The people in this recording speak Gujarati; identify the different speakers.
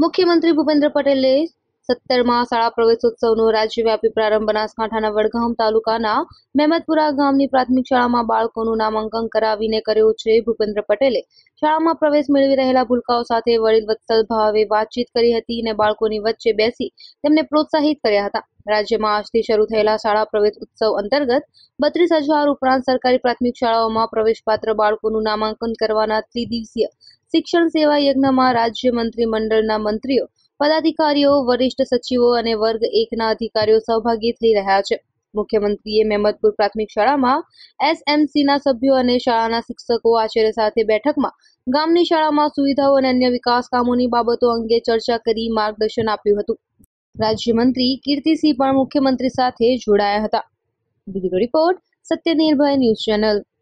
Speaker 1: મુખ્યમંત્રી ભૂપેન્દ્ર પટેલે 17મા શાળા પ્રવેશોત્સવનો રાજ્યવ્યાપી પ્રારંભ બનાસકાંઠાના વડગામ તાલુકાના મહેમદપુરા ગામની પ્રાથમિક શાળામાં બાળકોનું નામાંકન કરાવીને કર્યો છે। ભૂપેન્દ્ર પટેલે શાળામાં પ્રવેશ મેળવી રહેલા ભૂલકાઓ સાથે વડીલ વત્સલ ભાવે વાતચીત કરી હતી અને બાળકોની વચ્ચે બેસી તેમને પ્રોત્સાહિત કર્યા હતા। રાજ્યમાં આજથી શરૂ થયેલા શાળા પ્રવેશ ઉત્સવ અંતર્ગત 32,000 ઉપરાંત સરકારી પ્રાથમિક શાળાઓમાં પ્રવેશપાત્ર બાળકોનું નામાંકન કરવાના ત્રિદિવસીય શિક્ષણ સેવા યજ્ઞમાં રાજ્ય મંત્રીમંડળના મંત્રીઓ, પદાધિકારીઓ, વરિષ્ઠ સચિવો અને વર્ગ 1ના અધિકારીઓ સહભાગી થઈ રહ્યા છે। મુખ્યમંત્રીએ મહેમદપુર પ્રાથમિક શાળામાં એસએમસીના સભ્યો અને શાળાના શિક્ષકો આચાર્ય સાથે બેઠકમાં ગામની શાળામાં સુવિધાઓ અને અન્ય વિકાસ કામોની બાબતો અંગે ચર્ચા કરી માર્ગદર્શન આપ્યું હતું। રાજ્યમંત્રી કીર્તિસિંહ પણ મુખ્યમંત્રી સાથે જોડાયા હતા। Bureau report, Satya Nirbhay news channel.